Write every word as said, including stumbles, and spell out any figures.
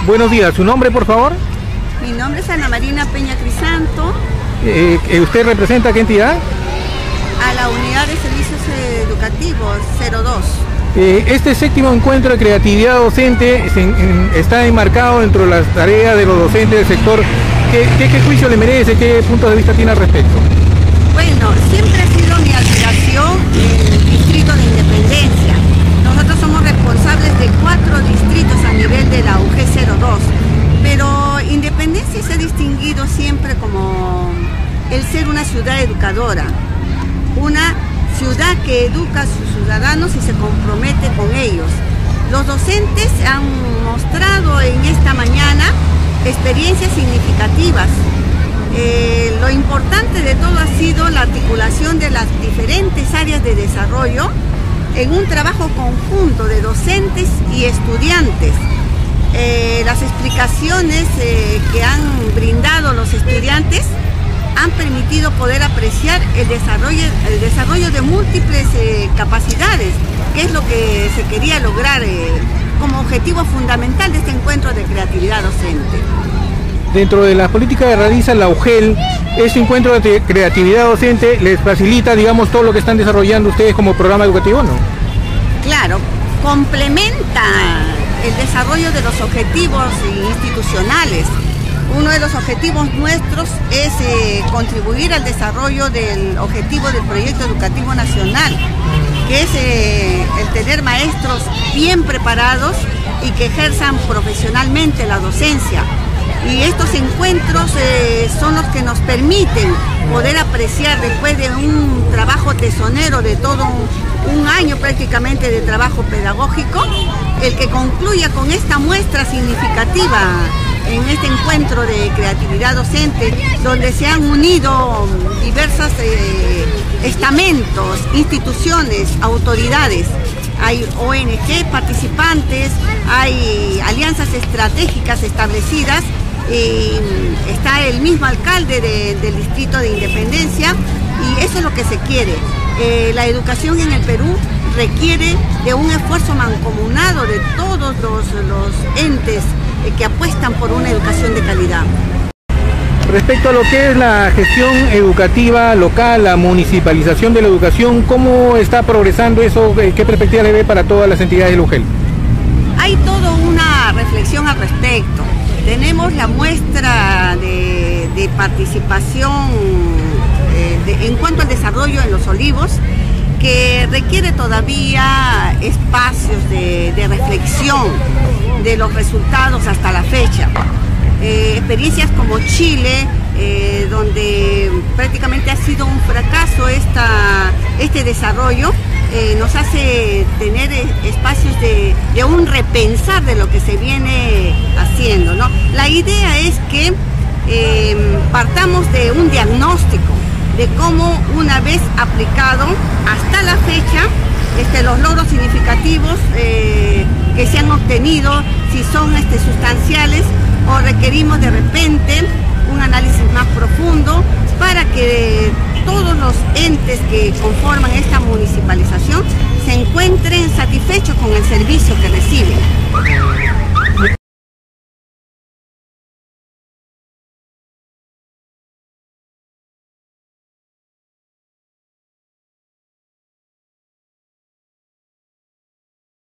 Buenos días, ¿su nombre por favor? Mi nombre es Ana Marina Peña Crisanto. Eh, ¿Usted representa a qué entidad? A la Unidad de Servicios Educativos cero dos. Eh, este séptimo encuentro de creatividad docente se, en, está enmarcado dentro de las tareas de los docentes del sector. ¿Qué, qué, qué juicio le merece? ¿Qué puntos de vista tiene al respecto? Bueno, siempre ha sido mi aspiración el distrito de Independencia. Nosotros somos responsables de cuatro distritos a nivel de la U G cero dos, pero Independencia se ha distinguido siempre como el ser una ciudad educadora, una ciudad que educa a sus ciudadanos y se compromete con ellos. Los docentes han mostrado en esta mañana experiencias significativas. Eh, lo importante de todo ha sido la articulación de las diferentes áreas de desarrollo en un trabajo conjunto de docentes y estudiantes. Eh, las explicaciones eh, que han brindado los estudiantes han permitido poder apreciar el desarrollo, el desarrollo de múltiples eh, capacidades, que es lo que se quería lograr eh, como objetivo fundamental de este encuentro de creatividad docente. Dentro de las políticas que realiza la U G E L, este encuentro de creatividad docente les facilita, digamos, todo lo que están desarrollando ustedes como programa educativo, ¿no? Claro, complementa el desarrollo de los objetivos institucionales. Uno de los objetivos nuestros es eh, contribuir al desarrollo del objetivo del proyecto educativo nacional, que es eh, el tener maestros bien preparados y que ejerzan profesionalmente la docencia. Y estos encuentros eh, son los que nos permiten poder apreciar, después de un trabajo tesonero de todo un, un año prácticamente de trabajo pedagógico, el que concluya con esta muestra significativa en este encuentro de creatividad docente, donde se han unido diversos eh, estamentos, instituciones, autoridades. Hay O N G participantes, hay alianzas estratégicas establecidas, y está el mismo alcalde de, del distrito de Independencia, y eso es lo que se quiere. Eh, la educación en el Perú requiere de un esfuerzo mancomunado de todos los, los entes eh, que apuestan por una educación de calidad. Respecto a lo que es la gestión educativa local, la municipalización de la educación, ¿cómo está progresando eso? ¿Qué perspectiva le ve para todas las entidades del U G E L? Hay toda una reflexión al respecto. Tenemos la muestra de, de participación eh, de, en cuanto al desarrollo en Los Olivos, que requiere todavía espacios de, de reflexión de los resultados hasta la fecha. Eh, experiencias como Chile, eh, donde prácticamente ha sido un fracaso esta, este desarrollo, eh, nos hace tener espacios de, de un repensar de lo que se viene haciendo, ¿no? La idea es que eh, partamos de un diagnóstico de cómo, una vez aplicado hasta la fecha, este, los logros significativos eh, que se han obtenido, si son este, sustanciales, o requerimos de repente un análisis más profundo para que todos los entes que conforman esta municipalización se encuentren satisfechos